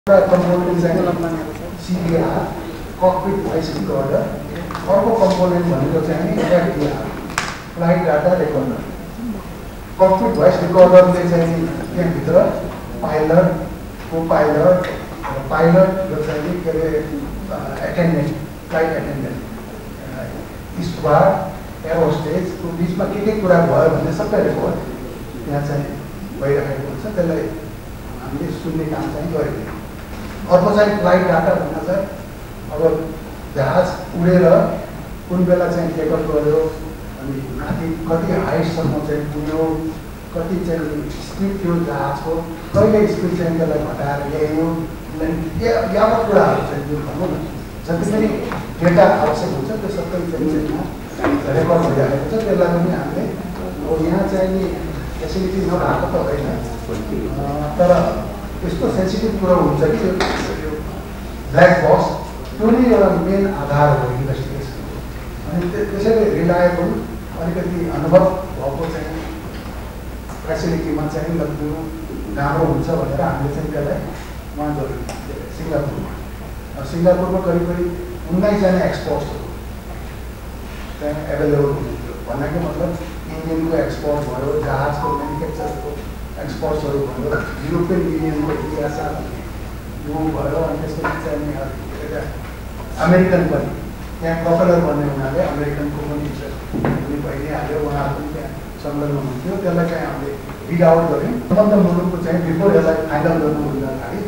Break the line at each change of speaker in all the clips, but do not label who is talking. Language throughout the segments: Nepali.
कम्पोनेन्ट चाहिँ CVR ककपिट भोइस रिकर्डर, अर्को कम्पोनेन्ट भनेको चाहिँ FDR flight data recorder. Cockpit voice रिकर्डरले चाहिँ त्यहाँभित्र पाइलट, को पाइलट, पाइलट र चाहिँ के अरे attendant, flight attendant, steward, air होस्टेजको बिचमा के कुरा भयो भन्ने सबै रेकर्ड त्यहाँ चाहिँ भइरहेको हुन्छ। त्यसलाई हामीले सुन्ने काम चाहिँ गरेको। अर्को चाहिँ फ्लाइट डाटा भन्दा चाहिँ अब जहाज उडेर कुन बेला चाहिँ टेकअप गर्यो, अनि माथि कति हाइटसम्म चाहिँ पुग्यो, कति चाहिँ स्पिड थियो जहाजको, कहिले स्पिड चाहिँ त्यसलाई घटाएर ल्यायो, यावत कुराहरू चाहिँ जुन भनौँ न जति पनि डेटा आवश्यक हुन्छ त्यो सबै चाहिँ रेकर्ड भइरहेको छ। त्यसलाई पनि हामीले अब यहाँ चाहिँ नि फेसिलिटी नभएको त होइन, तर यस्तो सेन्सिटिभ कुरा हुन्छ कि यो ब्ल्याक बक्स त्यो नै एउटा मेन आधार हो इन्भेस्टिगेसनको। अनि त्यसैले रिलायबल अलिकति अनुभव भएको चाहिँ फेसिलिटीमा चाहिँ लग्नु राम्रो हुन्छ भनेर हामीले चाहिँ त्यसलाई वहाँ गऱ्यौँ सिङ्गापुरमा करिब करिब 19 जना एक्सपर्ट्सहरू चाहिँ एभाइलेबल हुनुहुन्थ्यो। भन्नाको मतलब इन्जिनको एक्सपर्ट भयो, जहाजको म्यानुफ्याक्चरको एक्सपर्ट्सहरू भयो, युरोपियन युनियनको इतिहास यो भयो, अनि त्यसपछि चाहिँ अमेरिकन पनि त्यहाँ प्रोपेलर भन्ने हुनाले अमेरिकनको पनि इन्ट्रेस्ट पनि भइहाल्यो, उहाँहरू पनि त्यहाँ संलग्न हुन्थ्यो। त्यसलाई चाहिँ हामीले रिड आउट गऱ्यौँ। सम्बन्ध मुलुकको चाहिँ बिफोर यसलाई फाइनल गर्नुभन्दा अगाडि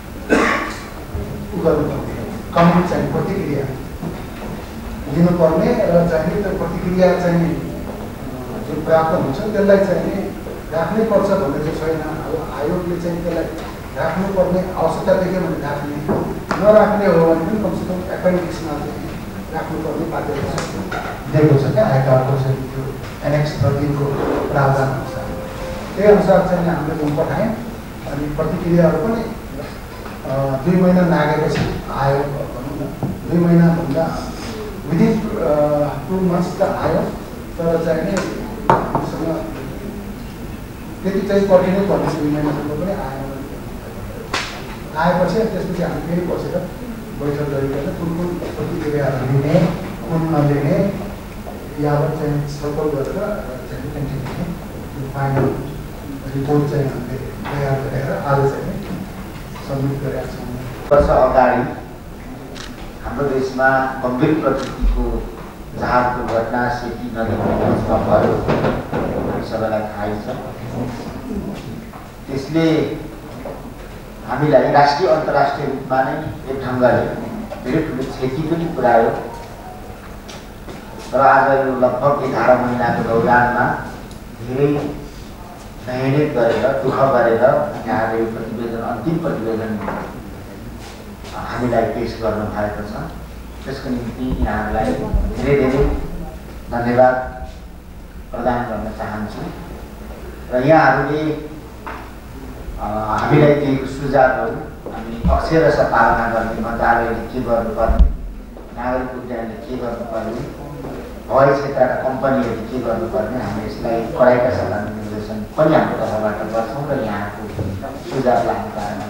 उ गर्नुपर्ने कमेन्ट चाहिँ प्रतिक्रिया लिनुपर्ने र चाहिँ त्यो प्रतिक्रिया चाहिँ जुन प्राप्त हुन्छ त्यसलाई चाहिँ राख्नै पर्छ भन्ने चाहिँ छैन। अब आयोगले चाहिँ त्यसलाई राख्नुपर्ने आवश्यकता देख्यो भने राख्ने, नराख्ने हो भने पनि कमसेकम एपेन्डिक्समा चाहिँ राख्नुपर्ने बाध्यता दिएको छ क्या आयकारको चाहिँ त्यो एनेक्स 13 को प्रावधान अनुसार। त्यही अनुसार चाहिँ हामीले जुन पठायौँ अनि प्रतिक्रियाहरू पनि 2 महिना नागेपछि आयो भनौँ न। 2 महिनाभन्दा विदिन 2 मन्थ्स त आयो, तर चाहिँ नि हामीसँग त्यति चाहिँ पर्खिनै पर्ने 2 महिनासम्म पनि आएन। आएपछि त्यसपछि हामी फेरि बसेर बैठक गरिकन कुन कुन प्रतिक्रियाहरू लिने, कुन नलिने, यावत चाहिँ छलफल गरेर चाहिँ कन्टिन्यू फाइनल रिपोर्ट चाहिँ हामीले तयार गरेर आज चाहिँ सबमिट गरेका छौँ।
वर्ष अगाडि हाम्रो देशमा गम्भीर प्रकृतिको जहाज दुर्घटना सेती नदीमा भयो, सबैलाई थाहै छ। त्यसले हामीलाई राष्ट्रिय अन्तर्राष्ट्रिय रूपमा नै एक ढङ्गले धेरै ठुलो क्षति पनि पुर्यायो। र आज यो लगभग 11 महिनाको दौरानमा धेरै मेहनत गरेर दुःख गरेर यहाँले यो प्रतिवेदन अन्तिम प्रतिवेदन हामीलाई पेश गर्नु भएको छ। त्यसको निम्ति यहाँहरूलाई धेरै धेरै धन्यवाद प्रदान गर्न चाहन्छु। र यहाँहरूले हामीलाई दिएको सुझावहरू हामी अक्षरशः पालना गर्ने, मन्त्रालयले के गर्नुपर्ने, नागरिक उड्डयनले के गर्नुपर्ने, हवाई क्षेत्रका कम्पनीहरूले के गर्नुपर्ने, हामी यसलाई कडाइका सल्लाह निर्देशन पनि हाम्रो तर्फबाट गर्छौँ र यहाँको सुझाव लाने कारण